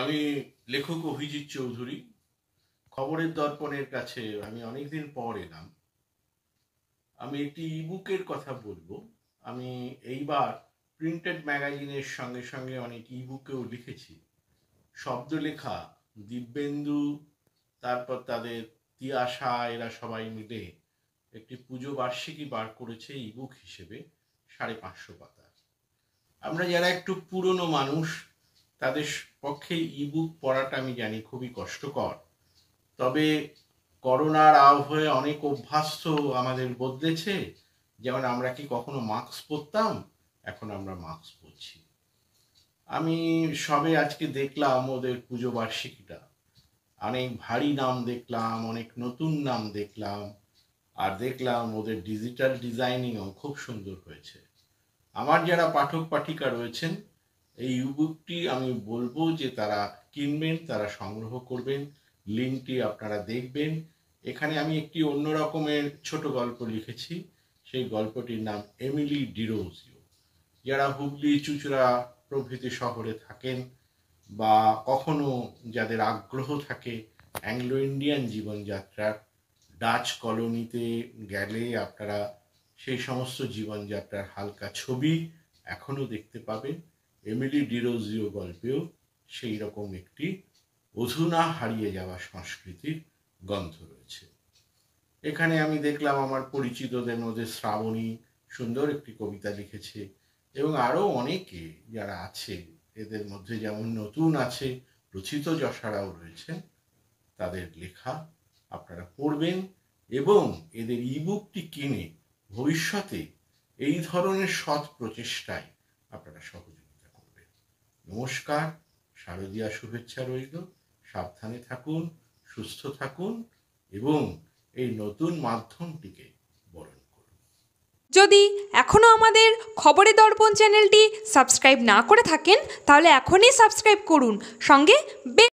আমি লেখক অভিজিৎ চৌধুরী। খবরের দর্পণের কাছে আমি অনেকদিন পর এলাম। আমি একটি ইবুকের কথা বলবো। আমি এইবার প্রিন্টেড ম্যাগাজিনের সঙ্গে সঙ্গে অনেক ইবুকেও লিখেছি। শব্দলেখা, দিব্যেন্দু, তারপর তাদের তিয়াশা, এরা সবাই মিলে একটি পুজো বার্ষিকী বার করেছে ইবুক হিসেবে 550 পাতা। আমরা যারা একটু পুরনো মানুষ তাদের পক্ষে ইবুক পড়াটা আমি জানি খুবই কষ্টকর। তবে করোনার আবহে অনেক অভ্যাস তো আমাদের বদলেছে। যেমন আমরা কি কখনো মাস্ক পরতাম, এখন আমরা মাস্ক পরছি। আমি সবে আজকে দেখলাম ওদের পুজো বার্ষিকীটা, অনেক ভারী নাম দেখলাম, অনেক নতুন নাম দেখলাম, আর দেখলাম ওদের ডিজিটাল ডিজাইনিংও খুব সুন্দর হয়েছে। আমার যারা পাঠক পাঠিকা রয়েছেন, এই ইবুকটি আমি বলবো যে তারা কিনবেন, তারা সংগ্রহ করবেন, লিঙ্কটি আপনারা দেখবেন। এখানে আমি একটি অন্য রকমের ছোট গল্প লিখেছি। সেই গল্পটির নাম এমিলি ডিরোজিও। যারা হুগলি, চুঁচুড়া প্রভৃতি শহরে থাকেন বা কখনো যাদের আগ্রহ থাকে অ্যাংলো ইন্ডিয়ান জীবনযাত্রার, ডাচ কলোনিতে গেলে আপনারা সেই সমস্ত জীবনযাত্রার হালকা ছবি এখনও দেখতে পাবেন। এমিলি ডিরোজিও গল্পেও সেই রকম একটি অধুনা হারিয়ে যাওয়া সংস্কৃতির গন্ধ রয়েছে। এখানে আমি দেখলাম আমার পরিচিতদের মধ্যে শ্রাবণী সুন্দর একটি কবিতা লিখেছে, এবং আরও অনেকে যারা আছে, এদের মধ্যে যেমন নতুন আছে রচিত যশারাও রয়েছেন। তাদের লেখা আপনারা পড়বেন এবং এদের ইবুকটি কিনে ভবিষ্যতে এই ধরনের সৎ প্রচেষ্টায় আপনারা সহযোগিতা করবেন। নমস্কার, শারদীয়া শুভেচ্ছা রইল। সাবধানে থাকুন, সুস্থ থাকুন এবং এই নতুন মাধ্যমটিকে বরণ করুন। যদি এখনও আমাদের খবরের দর্পণ চ্যানেলটি সাবস্ক্রাইব না করে থাকেন তাহলে এখনই সাবস্ক্রাইব করুন, সঙ্গে